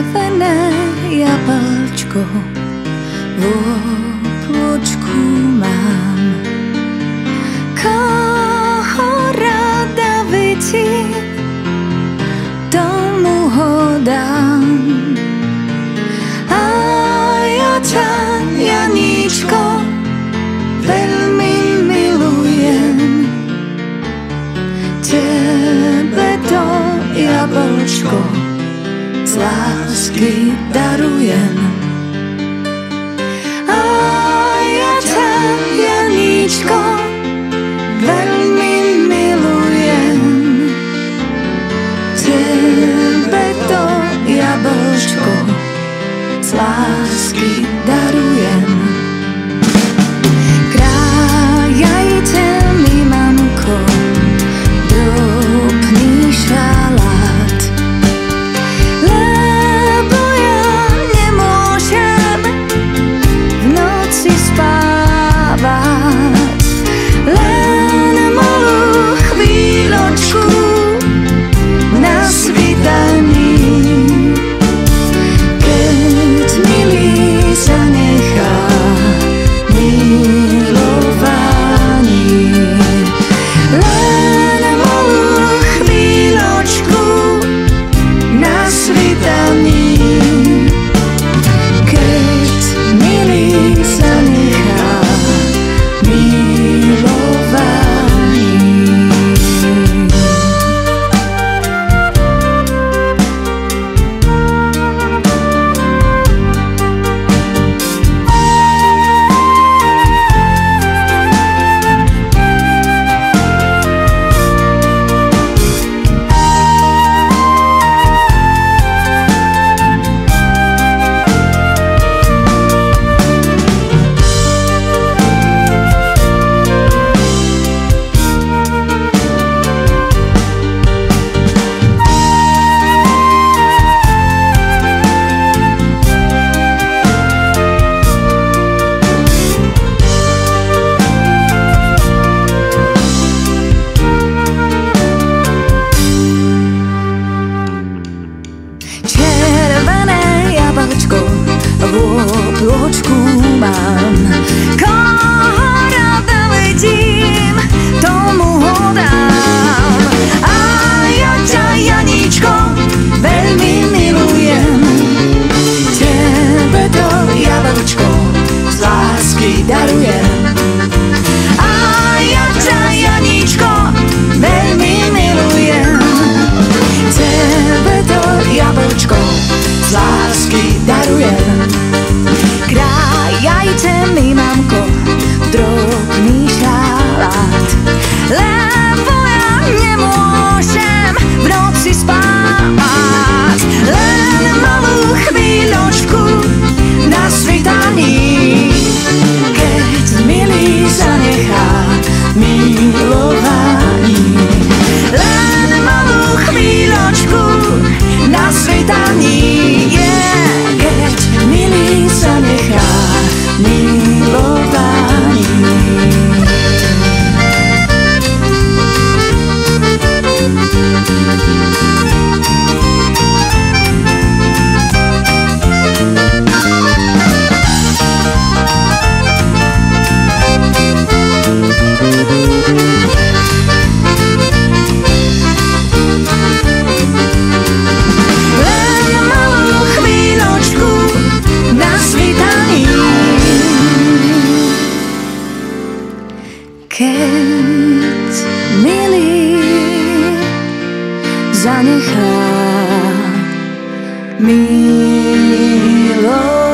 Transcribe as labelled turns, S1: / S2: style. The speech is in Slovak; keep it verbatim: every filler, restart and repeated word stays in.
S1: červené jabĺčko v oblôčku mám. Koho rada vidím, tomu ho dám. A ja ťa, Janíčko, veľmi milujem. Tebe to jabĺčko z lásky darujem. A ja ťa, Janíčko, veľmi milujem. Tebe to jabĺčko z lásky darujem. Krájajte mi, mamko, drobný šalát, lebo ja nemôžem v noci spávať. Len malú chvíľočku na svítaní, keď milý zanechá milovaní. Len malú chvíľočku na svítaní, keď milý zanechá milovaní. Červené jabĺčko v oblôčku mám. Koho rada vidím, tomu ho dám. A ja ťa, Janíčko, veľmi milujem. Tebe to jabĺčko z lásky darujem. A ja ťa, Janíčko, veľmi milujem. Tebe to jabĺčko z lásky darujem. Krájajte mi, mamko, drobný šalát, lebo ja nemôžem v noci spávať. Len malú chvíľočku na svítaní, keď milý zanechá milovaní. Len malú chvíľočku na svítaní, yeah, keď milý zanechá milovaní. Keď milý zanechá milovaní.